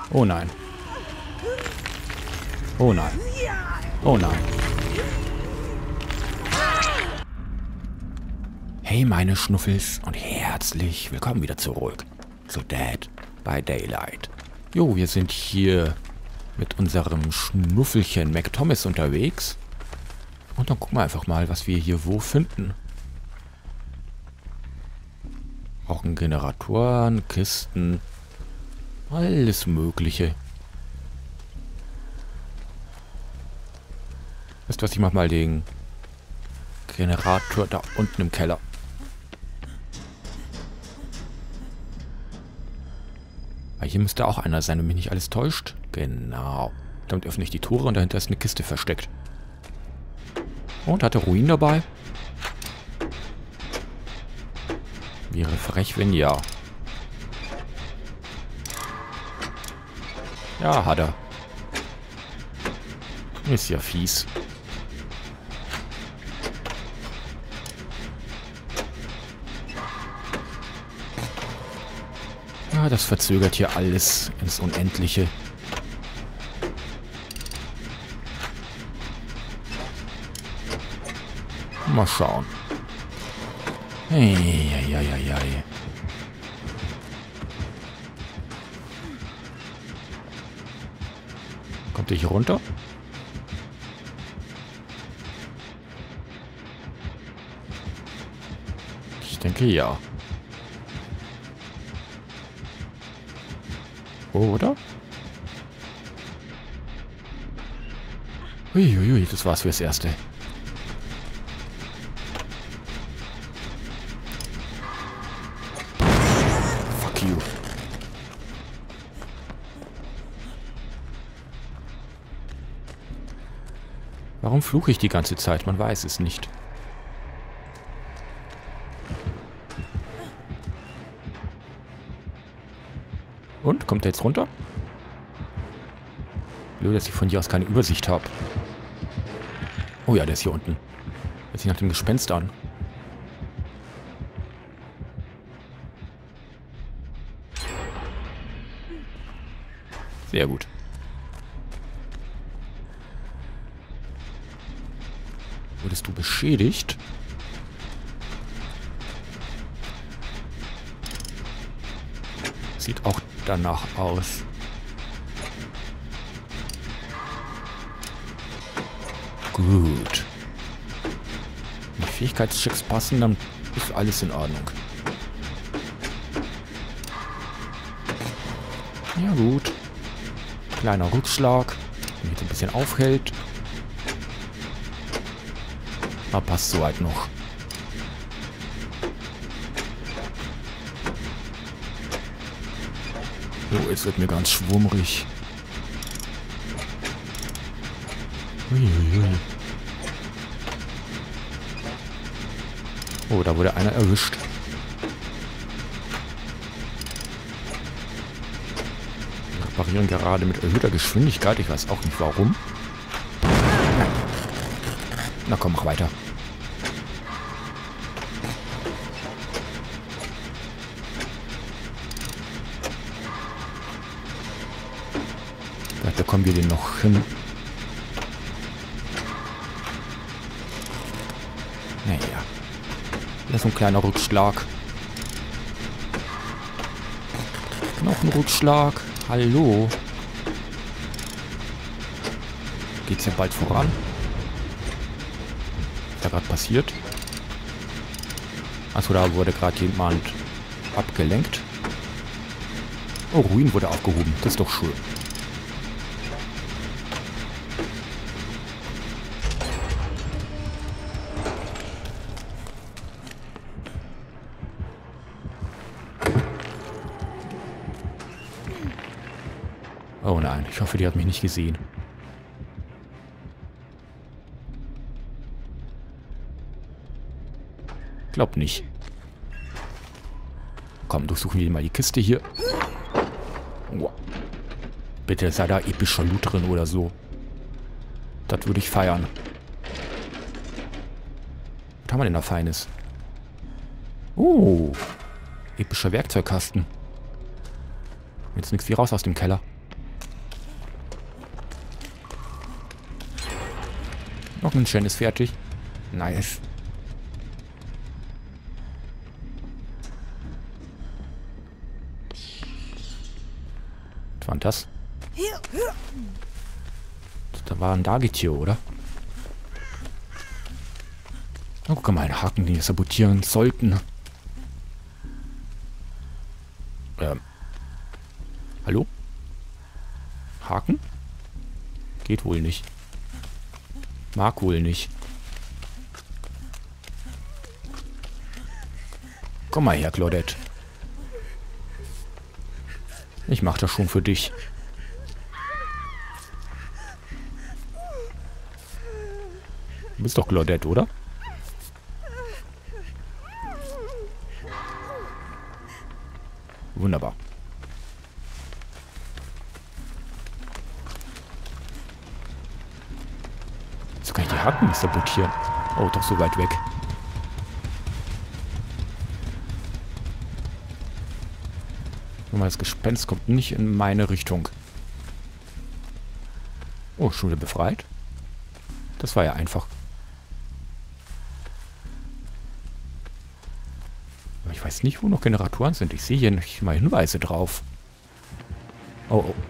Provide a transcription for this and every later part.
Oh nein. Oh nein. Oh nein. Hey meine Schnuffels und herzlich willkommen wieder zurück zu Dead by Daylight. Jo, wir sind hier mit unserem Schnuffelchen McThomas unterwegs. Und dann gucken wir einfach mal, was wir hier wo finden. Brauchen Generatoren, Kisten, alles Mögliche. Wisst ihr was, ich mach mal den Generator da unten im Keller. Weil hier müsste auch einer sein, wenn mich nicht alles täuscht. Genau. Damit öffne ich die Tore und dahinter ist eine Kiste versteckt. Und hat er Ruin dabei? Wäre frech, wenn ja. Ja, hat er. Ist ja fies. Ja, das verzögert hier alles ins Unendliche. Mal schauen. Hey. Kommt ihr hier runter? Ich denke ja. Oder? Uiuiui, das war's fürs Erste. Fuck you. Warum fluche ich die ganze Zeit? Man weiß es nicht. Und? Kommt er jetzt runter? Blöd, dass ich von hier aus keine Übersicht habe. Oh ja, der ist hier unten. Hört sich nach dem Gespenst an. Sehr gut. Wurdest du beschädigt? Sieht auch danach aus. Gut. Wenn die Fähigkeitschecks passen, dann ist alles in Ordnung. Ja gut. Kleiner Rückschlag, der mich ein bisschen aufhält. Aber passt soweit noch. Oh, jetzt wird mir ganz schwummrig. Uiuiui. Oh, da wurde einer erwischt. Wir reparieren gerade mit erhöhter Geschwindigkeit. Ich weiß auch nicht warum. Nein. Na komm, mach weiter. Da kommen wir den noch hin. Naja. Das ist ein kleiner Rückschlag. Noch ein Rückschlag. Hallo. Geht's ja bald voran? Was ist da gerade passiert? Achso, da wurde gerade jemand abgelenkt. Oh, Ruin wurde aufgehoben. Das ist doch schön. Oh nein, ich hoffe, die hat mich nicht gesehen. Glaub nicht. Komm, durchsuchen wir mal die Kiste hier. Oh. Bitte sei da epischer Loot drin oder so. Das würde ich feiern. Was haben wir denn da Feines? Oh. Epischer Werkzeugkasten. Jetzt nichts wie raus aus dem Keller. Haken-Shen ist fertig. Nice. Was war denn das? Da war ein Dagetier, oder? Oh, guck mal, einen Haken, den wir sabotieren sollten. Hallo? Haken? Geht wohl nicht. Mag wohl nicht. Komm mal her, Claudette. Ich mach das schon für dich. Du bist doch Claudette, oder? Wunderbar. So kann ich die Haken nicht sabotieren. Oh, doch so weit weg. Guck mal, das Gespenst kommt nicht in meine Richtung. Oh, schon wieder befreit? Das war ja einfach. Aber ich weiß nicht, wo noch Generatoren sind. Ich sehe hier nicht mal Hinweise drauf. Oh, oh.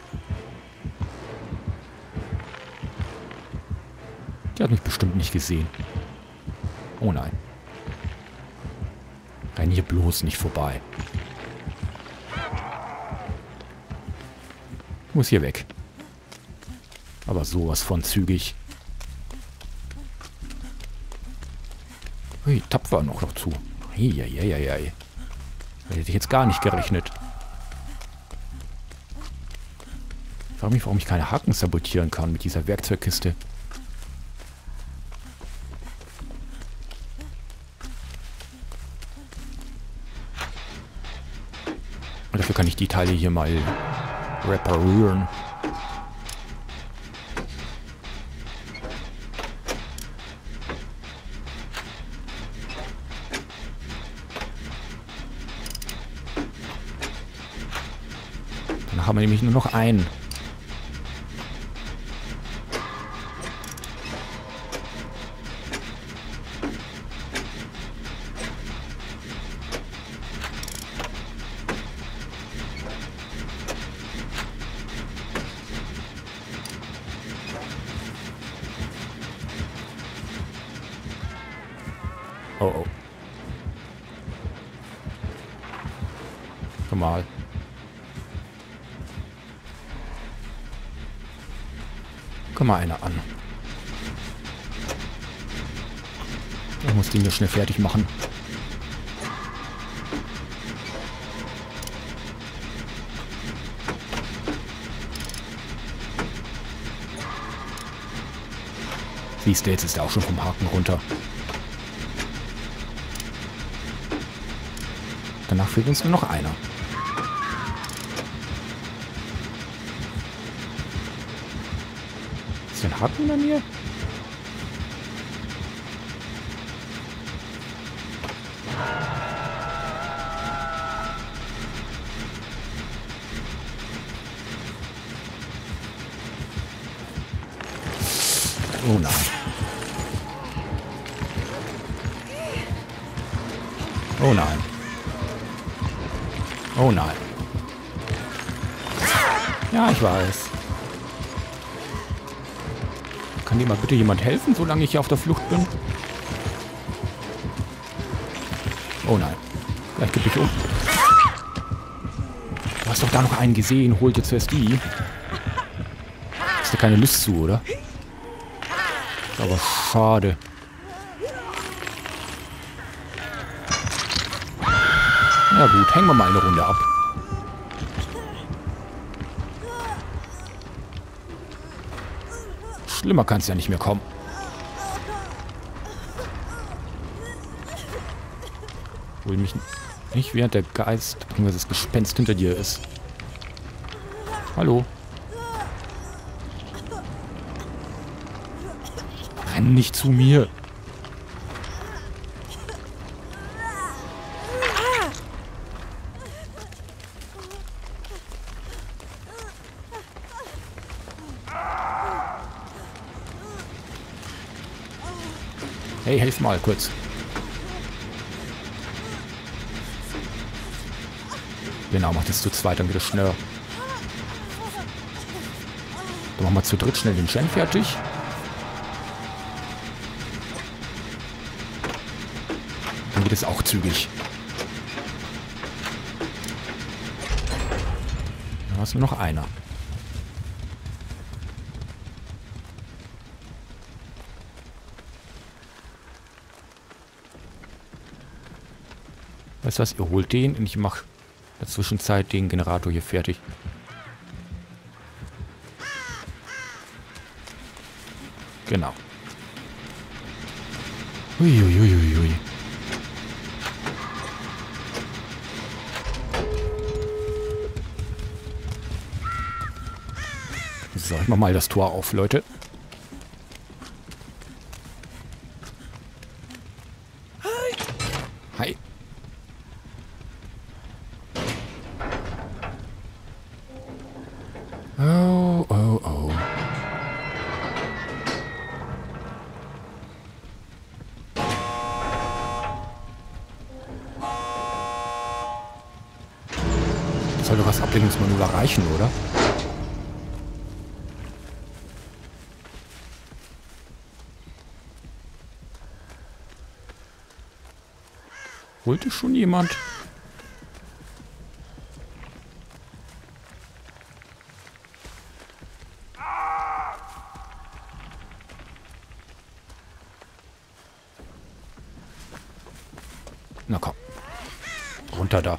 Die hat mich bestimmt nicht gesehen. Oh nein. Renn hier bloß nicht vorbei. Ich muss hier weg. Aber sowas von zügig. Ui, tapfer noch dazu. Eieieiei. Hätte ich jetzt gar nicht gerechnet. Ich frage mich, warum ich keine Haken sabotieren kann mit dieser Werkzeugkiste. Und dafür kann ich die Teile hier mal reparieren. Dann haben wir nämlich nur noch einen. Oh, oh. Komm mal. Komm mal einer an. Ich muss den hier schnell fertig machen. Siehst du, jetzt ist er auch schon vom Haken runter. Danach fehlt uns nur noch einer. Ist hier ein Haken bei mir? Oh nein. Oh nein. Oh nein. Ja, ich weiß. Kann dir mal bitte jemand helfen, solange ich hier auf der Flucht bin? Oh nein. Gleich gebe ich um. Du hast doch da noch einen gesehen. Hol dir zuerst die. Hast du keine Lust zu, oder? Aber schade. Na gut, hängen wir mal eine Runde ab. Schlimmer kann es ja nicht mehr kommen. Hol mich nicht, während der Geist bzw. das Gespenst hinter dir ist. Hallo. Renn nicht zu mir. Hey, helf mal kurz. Genau, macht es zu zweit, dann geht es schneller. Dann machen wir zu dritt schnell den Gen fertig. Dann geht es auch zügig. Da ist nur noch einer. Weißt du was, ihr holt den und ich mache in der Zwischenzeit den Generator hier fertig. Genau. Uiuiuiui. So, ich mach mal das Tor auf, Leute. Hi. Oh, oh, oh. Soll doch was Ablenkungsmanöver reichen, oder? Wollte schon jemand? Na komm. Runter da.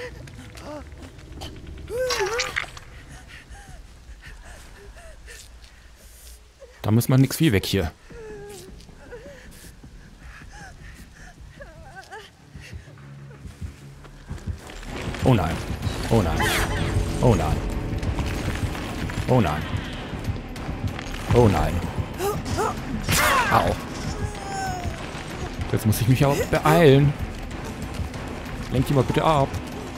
Da muss man nix viel weg hier. Oh nein. Oh nein. Oh nein. Oh nein. Oh nein. Au. Jetzt muss ich mich aber beeilen. Lenk die mal bitte ab.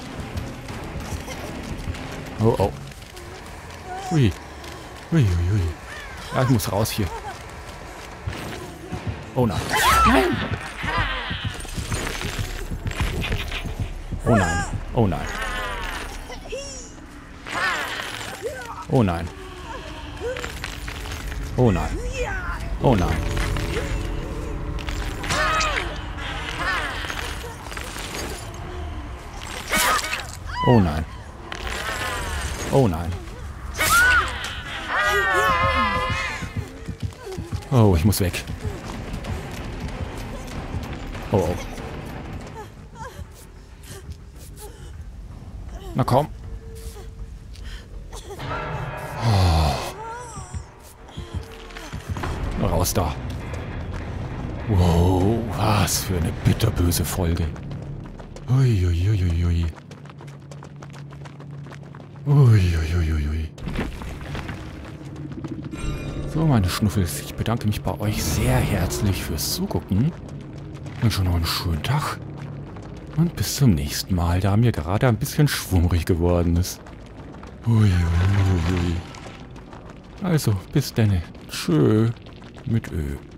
Oh, oh. Ui. Ui, ui, ui. Ja, ich muss raus hier. Oh nein. Nein. Oh nein. Oh nein. Oh nein. Oh nein. Oh nein. Oh nein. Oh nein. Oh, ich muss weg. Oh, oh. Na komm. Oh. Raus da. Wow, was für eine bitterböse Folge. Uiuiuiui. Uiuiuiui. So, meine Schnuffels, ich bedanke mich bei euch sehr herzlich fürs Zugucken. Und schon noch einen schönen Tag. Und bis zum nächsten Mal, da mir gerade ein bisschen schwummrig geworden ist. Uiuiui. Also, bis denne. Tschö. Mit Ö.